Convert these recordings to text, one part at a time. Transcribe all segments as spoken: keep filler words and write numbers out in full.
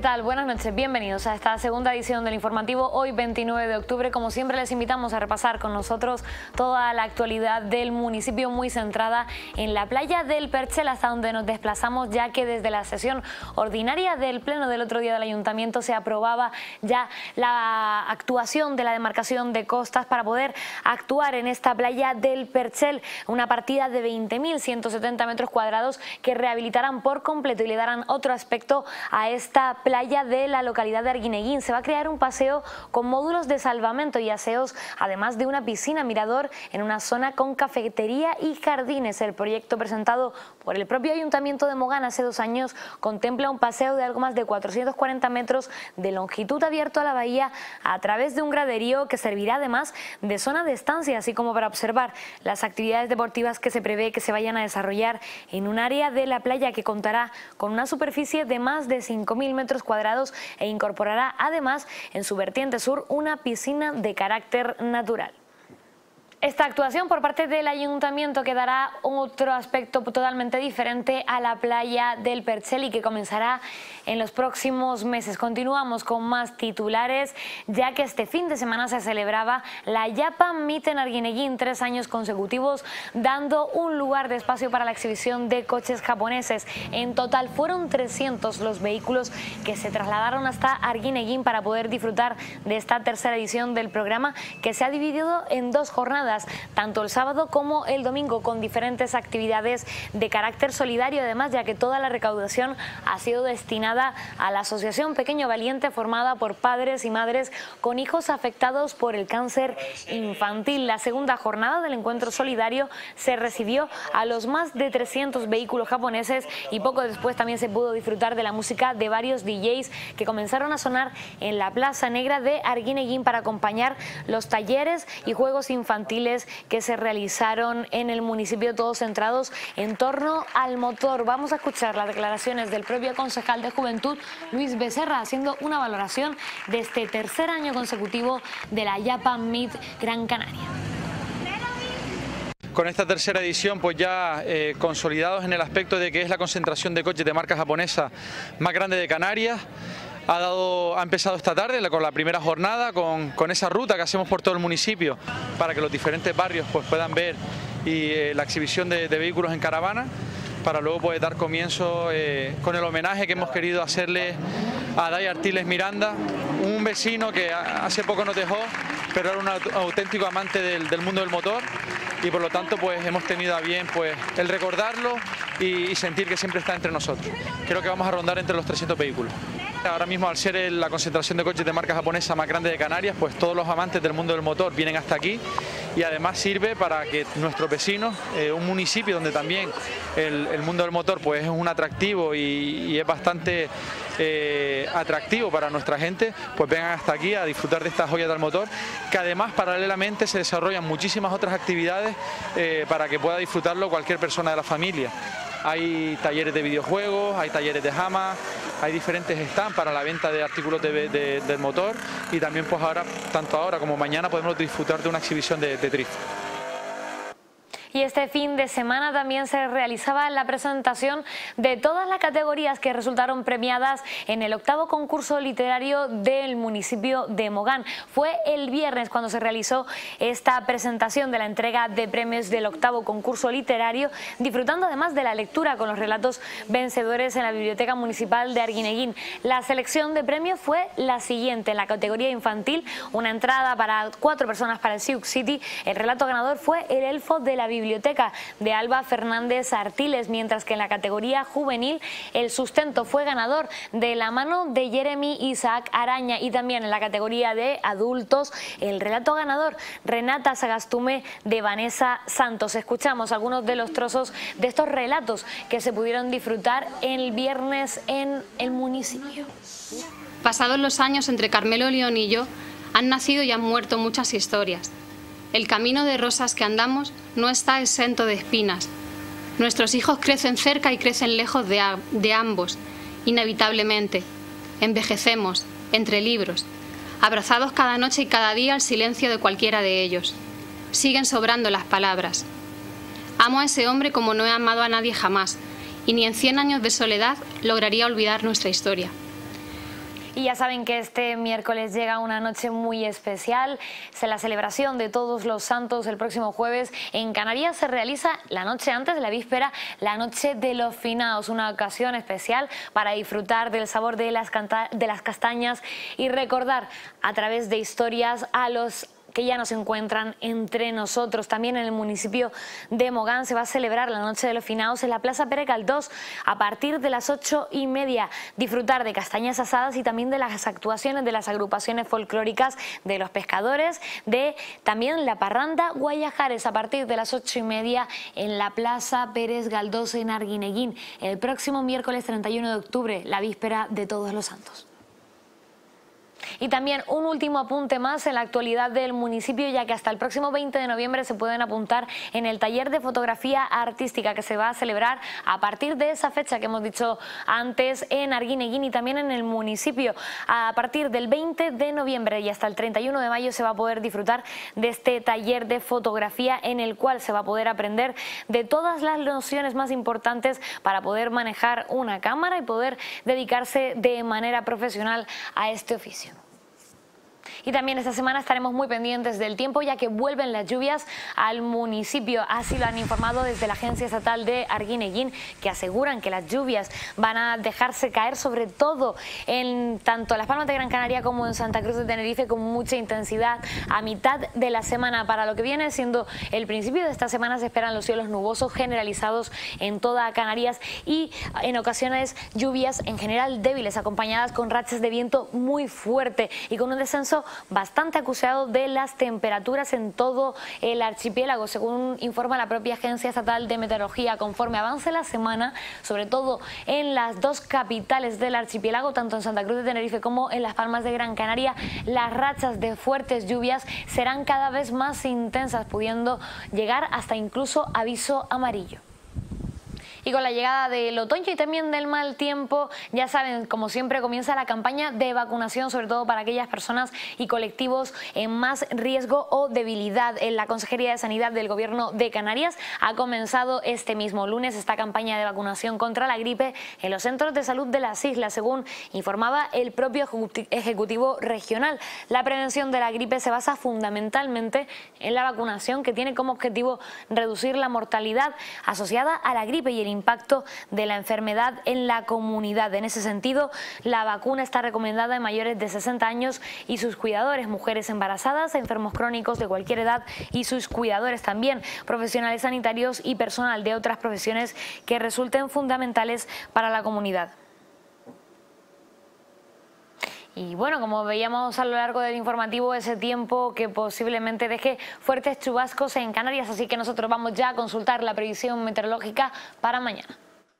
tal? Buenas noches, bienvenidos a esta segunda edición del informativo. Hoy veintinueve de octubre, como siempre les invitamos a repasar con nosotros toda la actualidad del municipio, muy centrada en la playa del Perchel, hasta donde nos desplazamos, ya que desde la sesión ordinaria del pleno del otro día del ayuntamiento se aprobaba ya la actuación de la demarcación de costas para poder actuar en esta playa del Perchel, una partida de veinte mil ciento setenta metros cuadrados que rehabilitarán por completo y le darán otro aspecto a esta playa de la localidad de Arguineguín. Se va a crear un paseo con módulos de salvamento y aseos, además de una piscina mirador en una zona con cafetería y jardines. El proyecto presentado por el propio Ayuntamiento de Mogán hace dos años contempla un paseo de algo más de cuatrocientos cuarenta metros de longitud abierto a la bahía a través de un graderío que servirá además de zona de estancia, así como para observar las actividades deportivas que se prevé que se vayan a desarrollar en un área de la playa que contará con una superficie de más de cinco mil metros cuadrados e incorporará además en su vertiente sur una piscina de carácter natural. Esta actuación por parte del ayuntamiento que dará otro aspecto totalmente diferente a la playa del Perchel y que comenzará en los próximos meses. Continuamos con más titulares, ya que este fin de semana se celebraba la Japan Meet en Arguineguín, tres años consecutivos, dando un lugar de espacio para la exhibición de coches japoneses. En total fueron trescientos los vehículos que se trasladaron hasta Arguineguín para poder disfrutar de esta tercera edición del programa, que se ha dividido en dos jornadas, tanto el sábado como el domingo, con diferentes actividades de carácter solidario, además, ya que toda la recaudación ha sido destinada a la Asociación Pequeño Valiente, formada por padres y madres con hijos afectados por el cáncer infantil. La segunda jornada del encuentro solidario se recibió a los más de trescientos vehículos japoneses y poco después también se pudo disfrutar de la música de varios D Js que comenzaron a sonar en la Plaza Negra de Arguineguín para acompañar los talleres y juegos infantiles que se realizaron en el municipio, todos centrados en torno al motor. Vamos a escuchar las declaraciones del propio concejal de Juventud, Luis Becerra, haciendo una valoración de este tercer año consecutivo de la Japan Meet Gran Canaria. Con esta tercera edición pues ya eh, consolidados en el aspecto de que es la concentración de coches de marca japonesa más grande de Canarias. Ha, dado, ha empezado esta tarde con la primera jornada, con, con esa ruta que hacemos por todo el municipio para que los diferentes barrios pues, puedan ver y, eh, la exhibición de, de vehículos en caravana, para luego pues, dar comienzo eh, con el homenaje que hemos querido hacerle a Day Artiles Miranda, un vecino que hace poco nos dejó, pero era un auténtico amante del, del mundo del motor, y por lo tanto pues hemos tenido a bien pues el recordarlo y, y sentir que siempre está entre nosotros. Creo que vamos a rondar entre los trescientos vehículos. Ahora mismo, al ser la concentración de coches de marca japonesa más grande de Canarias, pues todos los amantes del mundo del motor vienen hasta aquí, y además sirve para que nuestros vecinos, eh, un municipio donde también el, el mundo del motor pues es un atractivo y, y es bastante eh, atractivo para nuestra gente, pues vengan hasta aquí a disfrutar de estas joyas del motor, que además paralelamente se desarrollan muchísimas otras actividades eh, para que pueda disfrutarlo cualquier persona de la familia. Hay talleres de videojuegos, hay talleres de jama, hay diferentes stands para la venta de artículos de, de, del motor, y también pues ahora, tanto ahora como mañana, podemos disfrutar de una exhibición de, de drift. Y este fin de semana también se realizaba la presentación de todas las categorías que resultaron premiadas en el octavo concurso literario del municipio de Mogán. Fue el viernes cuando se realizó esta presentación de la entrega de premios del octavo concurso literario, disfrutando además de la lectura con los relatos vencedores en la Biblioteca Municipal de Arguineguín. La selección de premios fue la siguiente: en la categoría infantil, una entrada para cuatro personas para el Sioux City. El relato ganador fue El elfo de la Biblioteca de Alba Fernández Artiles, mientras que en la categoría juvenil el sustento fue ganador de la mano de Jeremy Isaac Araña, y también en la categoría de adultos el relato ganador Renata Sagastume de Vanessa Santos. Escuchamos algunos de los trozos de estos relatos que se pudieron disfrutar el viernes en el municipio. Pasados los años, entre Carmelo León y yo han nacido y han muerto muchas historias. El camino de rosas que andamos no está exento de espinas. Nuestros hijos crecen cerca y crecen lejos de, a, de ambos, inevitablemente. Envejecemos, entre libros, abrazados cada noche y cada día al silencio de cualquiera de ellos. Siguen sobrando las palabras. Amo a ese hombre como no he amado a nadie jamás, y ni en cien años de soledad lograría olvidar nuestra historia. Y ya saben que este miércoles llega una noche muy especial. Es la celebración de Todos los Santos. El próximo jueves en Canarias se realiza la noche antes de la víspera, la noche de los finaos, una ocasión especial para disfrutar del sabor de las, de las castañas y recordar a través de historias a los que ya no se encuentran entre nosotros. También en el municipio de Mogán se va a celebrar la Noche de los Finaos en la Plaza Pere Galdós a partir de las ocho y media. Disfrutar de castañas asadas y también de las actuaciones de las agrupaciones folclóricas de los pescadores, de también la parranda Guayajares a partir de las ocho y media en la Plaza Pérez Galdós en Arguineguín. El próximo miércoles treinta y uno de octubre, la víspera de Todos los Santos. Y también un último apunte más en la actualidad del municipio, ya que hasta el próximo veinte de noviembre se pueden apuntar en el taller de fotografía artística que se va a celebrar a partir de esa fecha que hemos dicho antes en Arguineguín y también en el municipio. A partir del veinte de noviembre y hasta el treinta y uno de mayo se va a poder disfrutar de este taller de fotografía en el cual se va a poder aprender de todas las nociones más importantes para poder manejar una cámara y poder dedicarse de manera profesional a este oficio. Y también esta semana estaremos muy pendientes del tiempo, ya que vuelven las lluvias al municipio. Así lo han informado desde la Agencia Estatal de Arguineguín, que aseguran que las lluvias van a dejarse caer sobre todo en tanto Las Palmas de Gran Canaria como en Santa Cruz de Tenerife con mucha intensidad a mitad de la semana. Para lo que viene siendo el principio de esta semana se esperan los cielos nubosos generalizados en toda Canarias y en ocasiones lluvias en general débiles, acompañadas con rachas de viento muy fuerte y con un descenso bastante acusado de las temperaturas en todo el archipiélago, según informa la propia Agencia Estatal de Meteorología. Conforme avance la semana, sobre todo en las dos capitales del archipiélago, tanto en Santa Cruz de Tenerife como en Las Palmas de Gran Canaria, las rachas de fuertes lluvias serán cada vez más intensas, pudiendo llegar hasta incluso aviso amarillo. Y con la llegada del otoño y también del mal tiempo, ya saben, como siempre comienza la campaña de vacunación, sobre todo para aquellas personas y colectivos en más riesgo o debilidad. En la Consejería de Sanidad del Gobierno de Canarias ha comenzado este mismo lunes esta campaña de vacunación contra la gripe en los centros de salud de las islas, según informaba el propio Ejecutivo Regional. La prevención de la gripe se basa fundamentalmente en la vacunación, que tiene como objetivo reducir la mortalidad asociada a la gripe y el impacto de la enfermedad en la comunidad. En ese sentido, la vacuna está recomendada en mayores de sesenta años y sus cuidadores, mujeres embarazadas, enfermos crónicos de cualquier edad y sus cuidadores, también profesionales sanitarios y personal de otras profesiones que resulten fundamentales para la comunidad. Y bueno, como veíamos a lo largo del informativo, ese tiempo que posiblemente deje fuertes chubascos en Canarias, así que nosotros vamos ya a consultar la previsión meteorológica para mañana.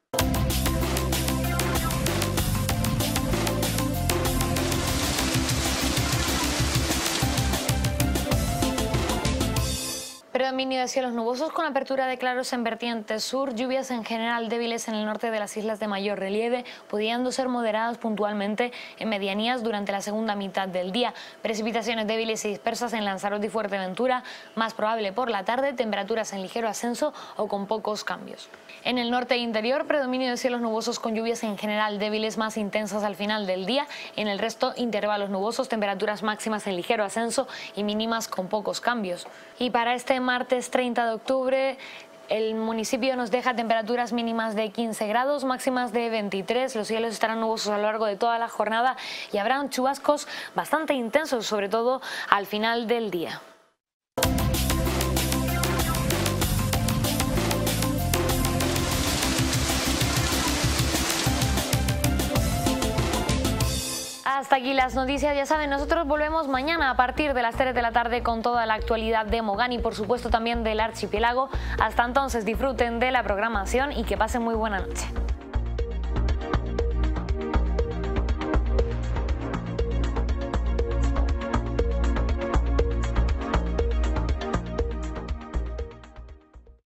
Predominio de cielos nubosos con apertura de claros en vertiente sur, lluvias en general débiles en el norte de las islas de mayor relieve, pudiendo ser moderadas puntualmente en medianías durante la segunda mitad del día. Precipitaciones débiles y dispersas en Lanzarote y Fuerteventura, más probable por la tarde, temperaturas en ligero ascenso o con pocos cambios. En el norte e interior, predominio de cielos nubosos con lluvias en general débiles más intensas al final del día. En el resto, intervalos nubosos, temperaturas máximas en ligero ascenso y mínimas con pocos cambios. Y para este martes treinta de octubre, el municipio nos deja temperaturas mínimas de quince grados, máximas de veintitrés. Los cielos estarán nubosos a lo largo de toda la jornada y habrán chubascos bastante intensos, sobre todo al final del día. Hasta aquí las noticias, ya saben, nosotros volvemos mañana a partir de las tres de la tarde con toda la actualidad de Mogán y por supuesto también del archipiélago. Hasta entonces disfruten de la programación y que pasen muy buena noche.